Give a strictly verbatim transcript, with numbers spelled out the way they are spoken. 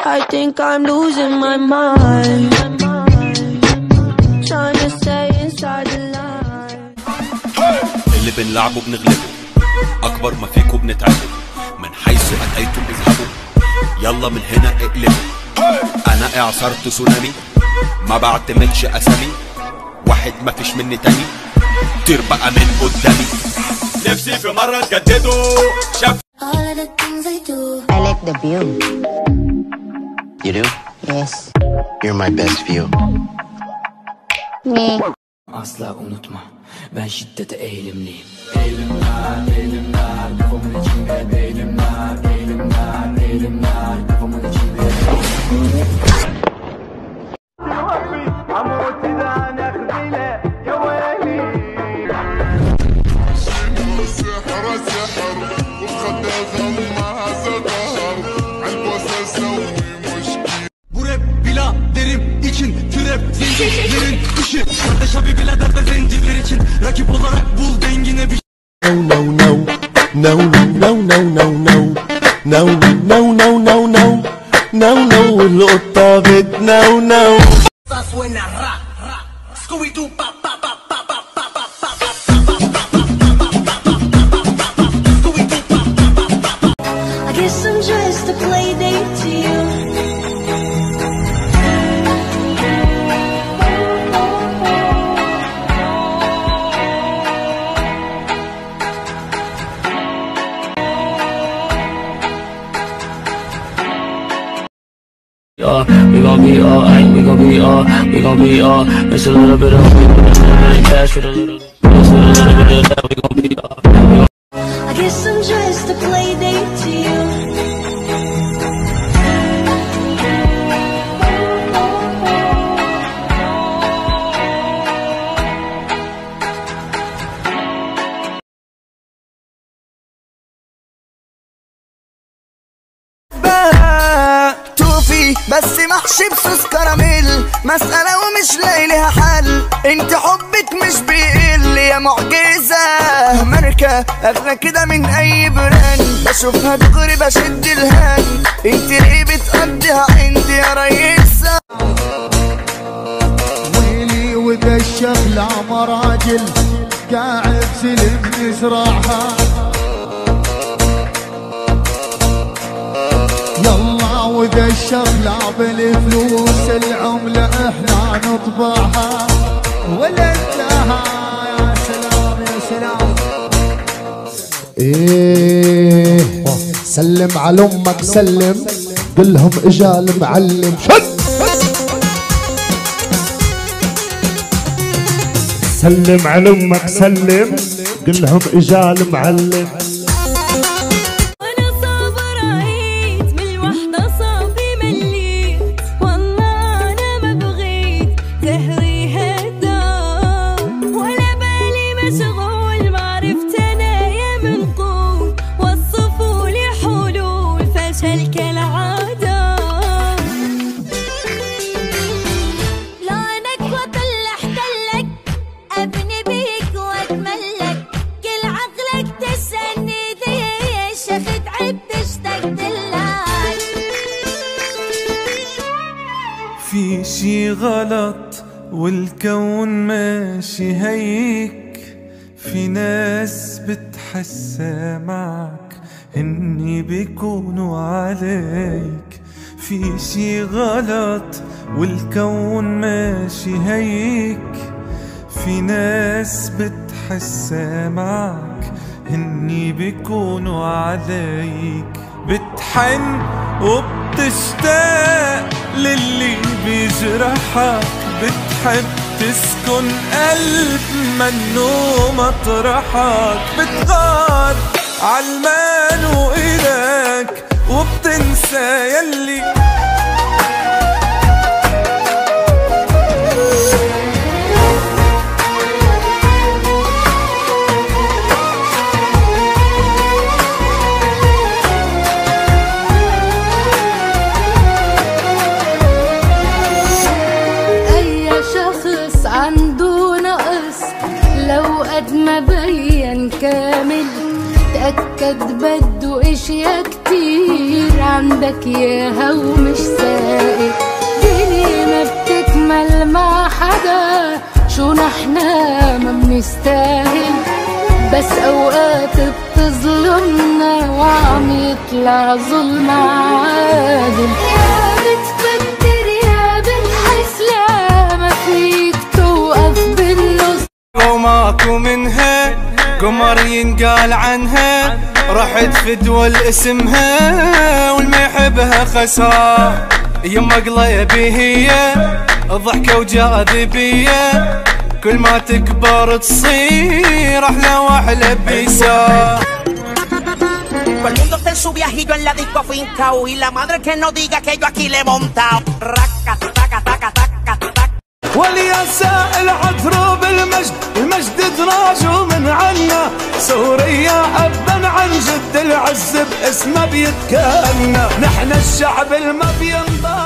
I think I'm losing my mind, trying to stay inside the line. اللي بنلعبه بنغلبه، أكبر ما فيكو بنتعبه، من حيث أتيتم اذهبوا، يلا من هنا اقلبوا. أنا إعصار تسونامي، ما بعتمدش أسامي، واحد ما فيش مني تاني، طير بقى من قدامي. نفسي في مرة تجددوا شاف. All of the things I do. I like the view. You do? Yes. You're my best view. Me. Asla unutma, ben şiddete eğilimliyim. Eğilimler, eğilimler, kafamın içinde. Eğilimler, eğilimler, eğilimler, kafamın içinde. Bu rap bila derim için trap zincirlerin işi. Kardeş abi birader de zenciler için rakip olarak bul dengine bir. No no no no no no no no no no no no no no no القطة بتنو نو. Suena ra ra Scooby Doo pa pa pa pa pa pa pa pa pa. Scooby Doo pa pa pa pa pa. I guess I'm just a play date to you. Uh, we gon' be alright, we gon' be all, we gon' be all. Miss a little bit of cash with a little, miss a little bit of that. We gon' be all. I guess I'm just a play date to you. بس محشي بصوص كراميل، مسألة ومش لاقي لها حل. انت حبك مش بيقل يا معجزة، ماركة اغلى كده من اي براند، بشوفها دغري بشد الهان. انت ليه بتقضيها عندي يا ريسة؟ ويلي وذا الشغل عمر راجل قاعد سلم نزرعها. يلا وذا الشغلة بالفلوس العملة احنا نطبعها. ولا انتهى يا سلام يا سلام. ايه سلم على امك سلم، قلهم اجا المعلم. شد سلم على امك سلم، قلهم اجا المعلم. في شي غلط والكون ماشي هيك، في ناس بتحسى معك هني بيكونوا عليك. في شي غلط والكون ماشي هيك، في ناس بتحسى معك هني بيكونوا عليك. بتحن وبتشتاق للي بيجرحك، بتحب تسكن قلب منو مطرحك. بتغار عالمان وإلك وبتنسى يلي قد ما بين كامل، تأكد بده اشياء كتير عندك ياها ومش سائل. دنيا ما بتكمل مع حدا، شو نحنا ما بنستاهل، بس اوقات بتظلمنا وعم يطلع ظلم عادل. يا بتفكر يا بنحس لا ما فيك توقف بالنص. لو ماكو منها قمر ينقال عنها، رحت في دول اسمها والما يحبها خسار. يما قلبي هي ضحكة وجاذبية، كل ما تكبر تصير احلى واحلى بيسار. Todo el mundo está en su viajillo en la disco afincao, y la madre que no diga que yo aquí le he montao. Raca, taca, taca, taca, taca. وليا سائل عذروب المجد، المجد دراجو من عنا، سوريا أبا عن جد العز باسمه بيتكلنا. نحن الشعب الما بينضى